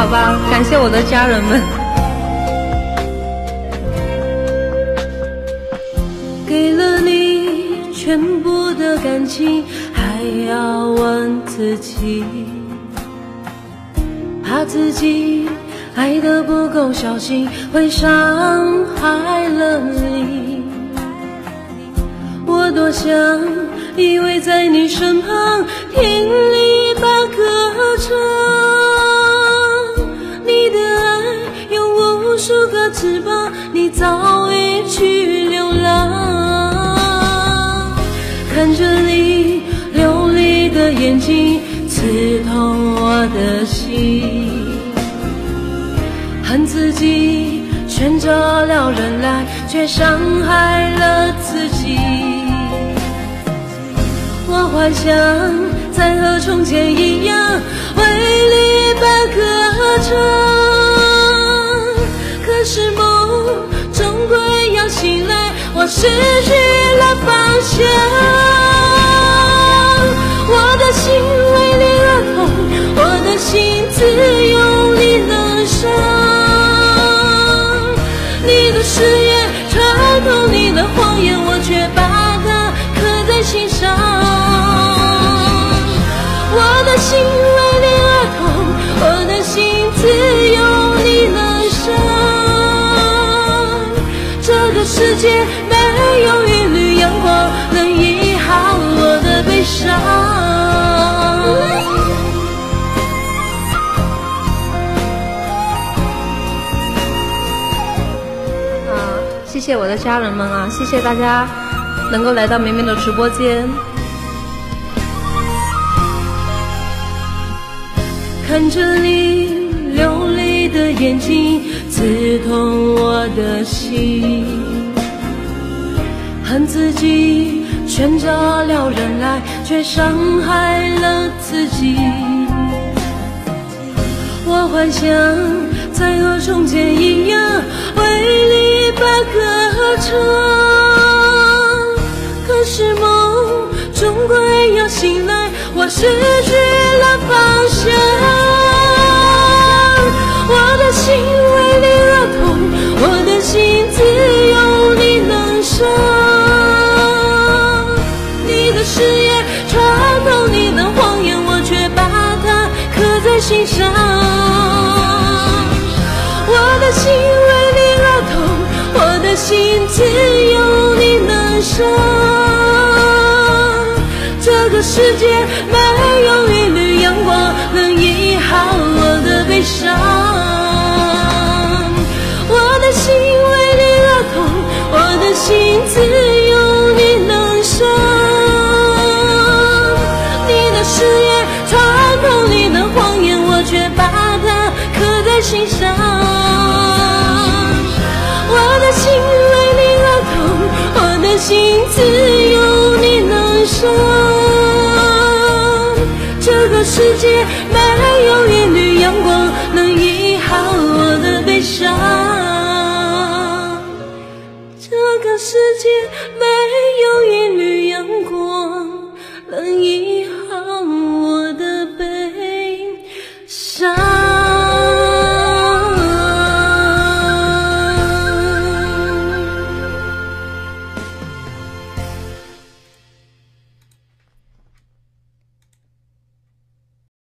好吧，感谢我的家人们。给了你全部的感情，还要问自己，怕自己爱得不够小心，会伤害了你。我多想依偎在你身旁，听你把歌唱。你的爱有无数个翅膀，你早已去流浪。看着你流离的眼睛，刺痛我的心。恨自己选择了人来，却伤害了自己。我幻想再和从前一样，为你把歌唱。可是梦终归要醒来，我失去了方向。我的心为你而痛，我的心只有你能伤。你的誓言穿透你的谎言，我却把它刻在心上。我的心为你而痛，我的心只有你能伤。这个世界没有一缕阳光能医好我的悲伤。谢谢我的家人们啊，谢谢大家能够来到绵绵的直播间。看着你流离的眼睛，刺痛我的心。恨自己选择了人来，却伤害了自己。我幻想再和从前一样，为你把歌唱。可是梦终归要醒来，我失去了方向。我的心为你而痛，我的心只有你能伤。你的誓言穿透你的谎言，我却把它刻在心上。我的心为你而痛，我的心只有你能伤。这个世界没有一缕阳光能医好我的悲伤。我的心为你而痛，我的心只有你能伤。你的誓言穿透你的谎言，我却把它刻在心上。我的心为你而痛，我的心只有你能伤。这个世界没有一缕阳光能医好我的悲伤。这个世界没有一缕阳光能医好